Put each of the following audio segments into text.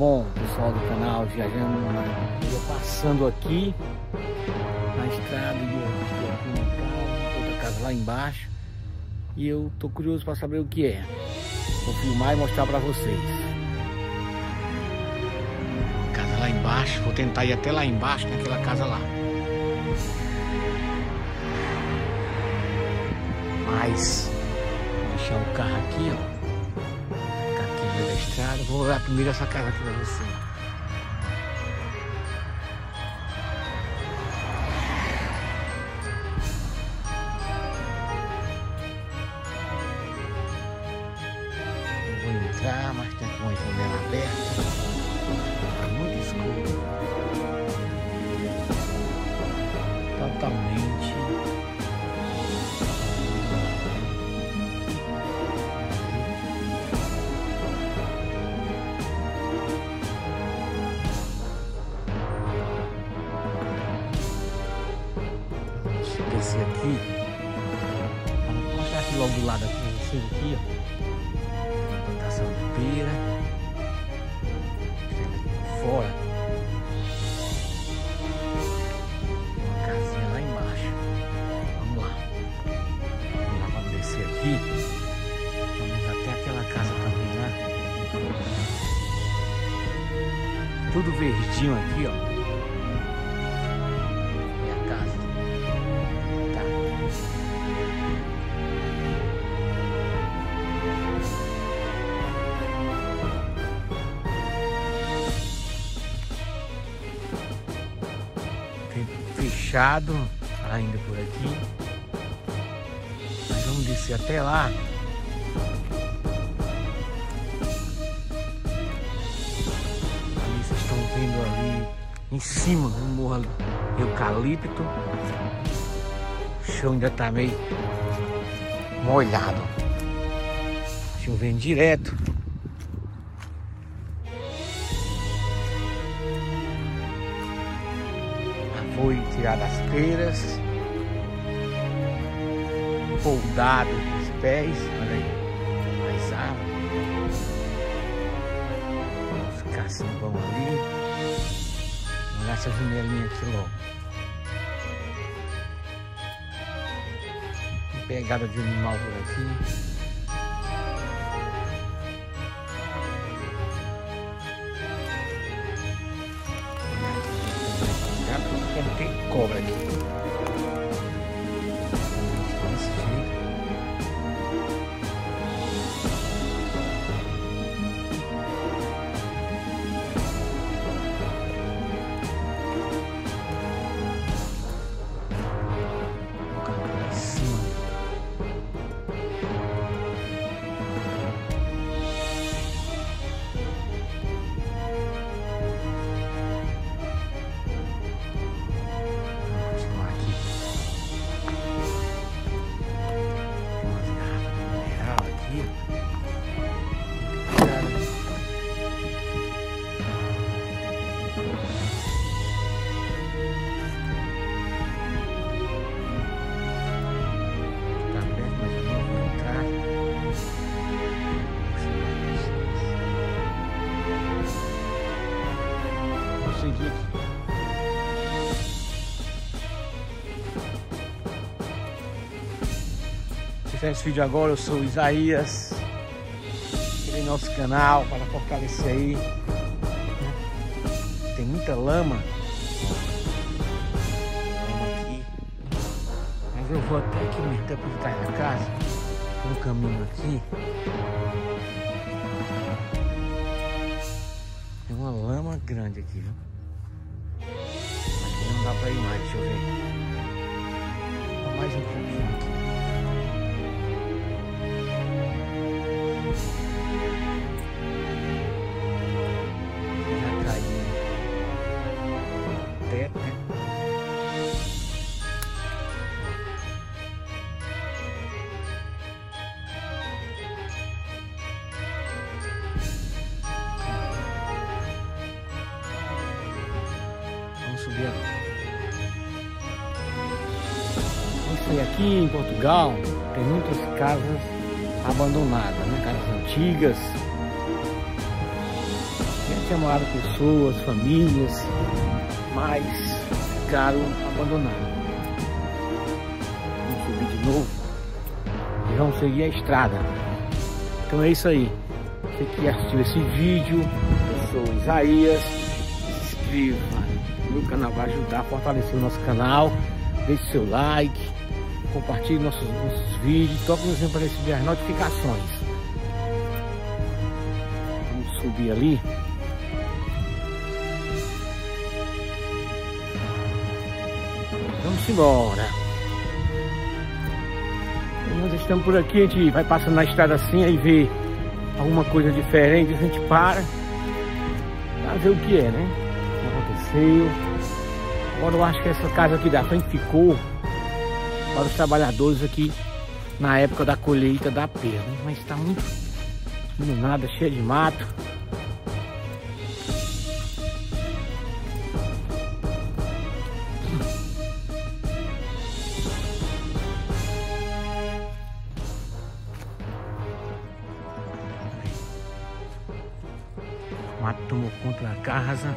Bom, pessoal do canal Viajando, eu passando aqui na estrada e eu aqui uma casa, outra casa lá embaixo, e eu tô curioso para saber o que é. Vou filmar e mostrar para vocês. Casa lá embaixo, vou tentar ir até lá embaixo naquela casa lá. Mas vou deixar o carro aqui, ó. Da estrada, vou olhar primeiro essa casa aqui pra você. Eu vou entrar, mas tem uma janela aberta. Tá muito escuro. Totalmente. Descer aqui, vou mostrar aqui logo do lado aqui pra vocês aqui, ó. Plantação de pera, fora, uma casinha lá embaixo. Vamos lá, vamos descer aqui, vamos até aquela casa também lá, tudo verdinho aqui, ó. Fechado ainda por aqui, mas vamos descer até lá. Ali vocês estão vendo ali em cima um morro eucalipto. O chão ainda tá meio molhado, chovendo direto. Foi tirado as peras, poldado os pés, olha aí, as árvores, os cacimbão ali, olha essa janelinha aqui logo, pegada de animal por aqui. Tem cobra aqui. Desse jeito. Vou colocar lá em cima. Se fizer esse vídeo agora, eu sou o Isaías, aqui no nosso canal para fortalecer aí. Tem muita lama aqui, mas eu vou até aqui mesmo, até por trás da casa, no caminho aqui. Tem uma lama grande aqui, viu? Aqui não dá pra ir mais, deixa eu ver. Mais um pouquinho aqui. Já caiu o teto, né? Vamos subir agora. E aqui em Portugal tem muitas casas abandonadas, né? Casas antigas. tinha morado pessoas, famílias, mas ficaram abandonadas. Vamos subir de novo e vamos seguir a estrada. Então é isso aí. Você que assistiu esse vídeo, eu sou Isaías. Se inscreva no meu canal, vai ajudar a fortalecer o nosso canal. Deixe seu like, compartilhe nossos vídeos, toque no sininho para receber as notificações. Vamos subir ali. Vamos embora. Nós estamos por aqui, a gente vai passando na estrada assim, aí vê alguma coisa diferente, a gente para ver o que é, né? O que aconteceu. Agora eu acho que essa casa aqui da frente ficou para os trabalhadores aqui na época da colheita da pera, né? Mas está muito iluminada, cheia de mato. O mato tomou conta da casa.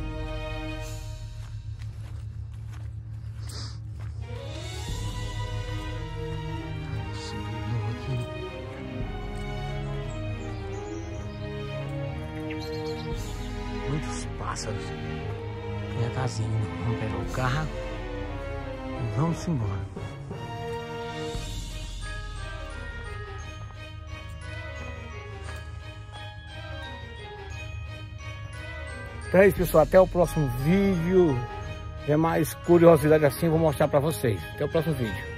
Muitos pássaros. Tem a casinha. Vamos pegar o carro e vamos embora. Então é isso, pessoal. Até o próximo vídeo. É mais curiosidade assim, eu vou mostrar pra vocês. Até o próximo vídeo.